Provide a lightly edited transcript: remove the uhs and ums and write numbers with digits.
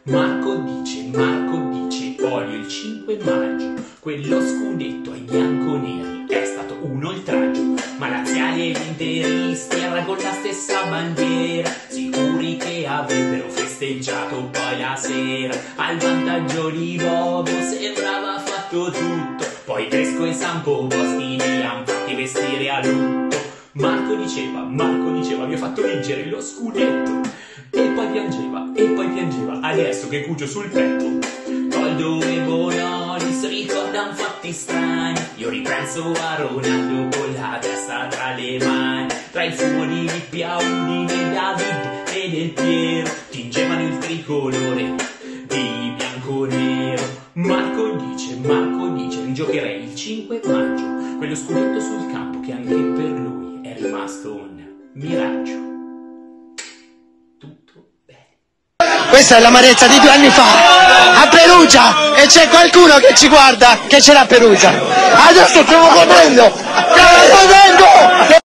Marco dice, voglio il 5 maggio, quello scudetto ai bianconeri è stato un oltraggio, ma laziali ed interisti erano con la stessa bandiera, sicuri che avrebbero festeggiato poi la sera, al vantaggio di Bobo sembrava fatto tutto, poi Cresco e Sampo Boschi li han fatti vestire a lutto. Marco diceva, mi ha fatto vincere lo scudetto. E poi piangeva, adesso che cugio sul petto. Toldo e Bonolis ricordano fatti strani. Io ripenso a Ronaldo con la testa tra le mani. Tra il fumo di Lippia, Udine, David e Del Piero tingevano il tricolore di bianco-nero. Marco dice, rigiocherei il 5 maggio, quello scudetto sul campo che anche per lui è rimasto un miraggio. Questa è l'amarezza di 2 anni fa a Perugia e c'è qualcuno che ci guarda che ce l'ha a Perugia. Adesso stiamo godendo!